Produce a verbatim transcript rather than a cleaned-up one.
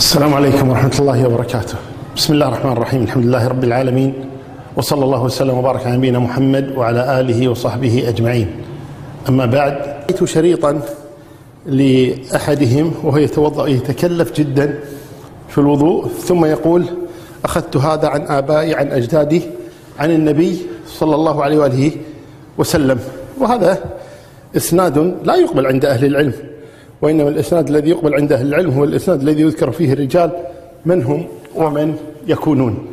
السلام عليكم ورحمة الله وبركاته. بسم الله الرحمن الرحيم. الحمد لله رب العالمين، وصلى الله وسلم وبارك على نبينا محمد وعلى آله وصحبه أجمعين. أما بعد، رأيت شريطا لأحدهم وهو يتوضأ يتكلف جدا في الوضوء، ثم يقول: أخذت هذا عن آبائي عن أجدادي عن النبي صلى الله عليه وآله وسلم. وهذا إسناد لا يقبل عند أهل العلم، وإنما الإسناد الذي يقبل عند أهل العلم هو الإسناد الذي يذكر فيه الرجال من هم ومن يكونون.